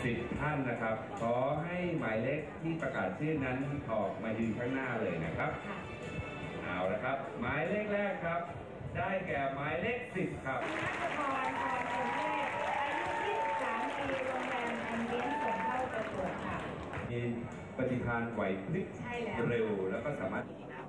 10 ท่านนะครับขอให้หมายเลขที่ประกาศชื่อนั้นออกมายืนข้างหน้าเลยนะครับเอาละครับหมายเลขแรกครับได้แก่หมายเลข10ครับนัทพรพรคุณเทพอายุ23 ปีโรงแรมแอมเบียนส่งเข้าประกวดค่ะมีปฏิภาณไหวพริบเร็วแล้วก็สามารถ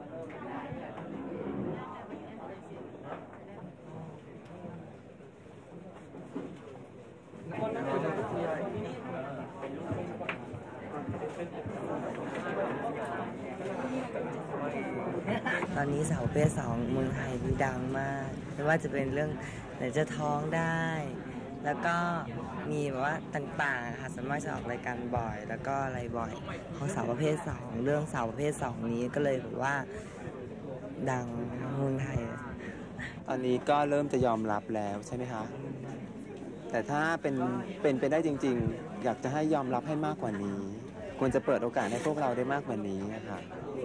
ตอนนี้สาวประเภท2เมืองไทยคือดังมากไม่ว่าจะเป็นเรื่องไหนจะท้องได้ แล้วก็มีแบบว่าต่างๆค่ะสามารถจะออกรายการบ่อยแล้วก็อะไรบ่อยของสาวประเภท2เรื่องสาวประเภท2นี้ก็เลยแบบว่าดังเมืองไทยตอนนี้ก็เริ่มจะยอมรับแล้วใช่ไหมคะแต่ถ้าเป็นไปได้จริงๆอยากจะให้ยอมรับให้มากกว่านี้ควรจะเปิดโอกาสให้พวกเราได้มากกว่านี้นะคะ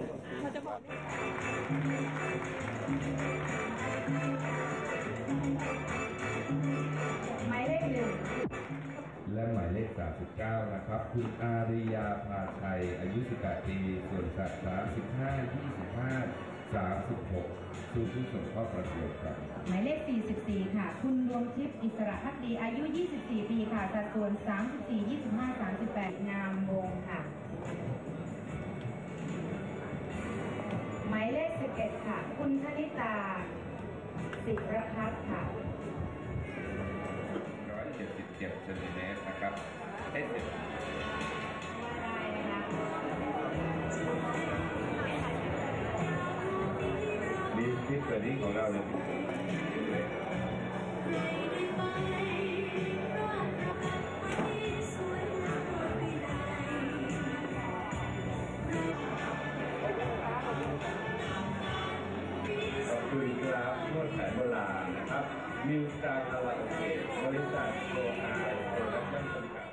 หมายเลข1 และหมายเลข39นะครับคุณอาริยาภาชัยอายุ18 ปีส่วนสัตว์35 25 36คือผู้ส่งเข้าประกวดครับหมายเลข44ค่ะคุณดวงทิพย์อิสระภักดีอายุ24 ปีค่ะสัดส่วน34 25 38งามวงค่ะหมายเลข11ค่ะคุณธนิตาศิรพัฒน์ค่ะ 177 เซนติเมตรนะครับให้เสร็จมีที่เกิดนี้ของเราเลยคุยครับนวดแผนโบราณนะครับมิวสตาร์คาราโอเกะบริษัทโกอาโปรดักชั่นจำกัด